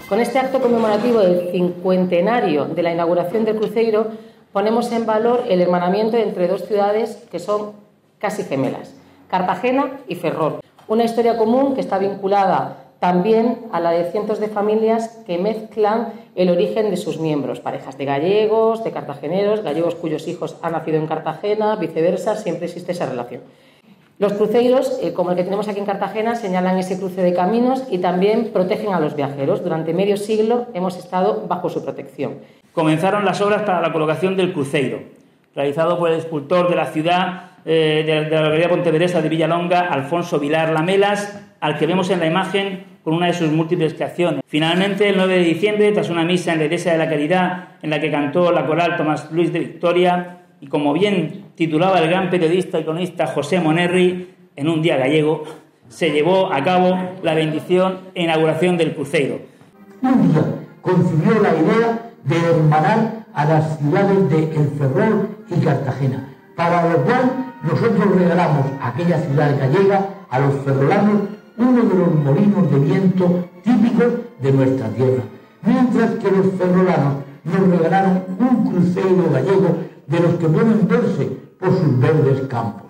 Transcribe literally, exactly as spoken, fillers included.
Con este acto conmemorativo del cincuentenario de la inauguración del cruceiro, ponemos en valor el hermanamiento entre dos ciudades que son casi gemelas, Cartagena y Ferrol. Una historia común que está vinculada también a la de cientos de familias que mezclan el origen de sus miembros, parejas de gallegos, de cartageneros, gallegos cuyos hijos han nacido en Cartagena, viceversa, siempre existe esa relación. Los cruceiros, eh, como el que tenemos aquí en Cartagena, señalan ese cruce de caminos y también protegen a los viajeros. Durante medio siglo hemos estado bajo su protección. Comenzaron las obras para la colocación del cruceiro, realizado por el escultor de la ciudad eh, de, de la localidad pontevedresa de Villalonga, Alfonso Vilar Lamelas, al que vemos en la imagen con una de sus múltiples creaciones. Finalmente, el nueve de diciembre, tras una misa en la Iglesia de la Caridad, en la que cantó la coral Tomás Luis de Victoria, y como bien titulaba el gran periodista y cronista José Monerri, en un día gallego, se llevó a cabo la bendición e inauguración del cruceiro. Un día concibió la idea de hermanar a las ciudades de El Ferrol y Cartagena, para lo cual nosotros regalamos a aquella ciudad gallega, a los ferrolanos, uno de los molinos de viento típicos de nuestra tierra, mientras que los ferrolanos nos regalaron un cruceiro gallego de los que pueden verse por sus verdes campos.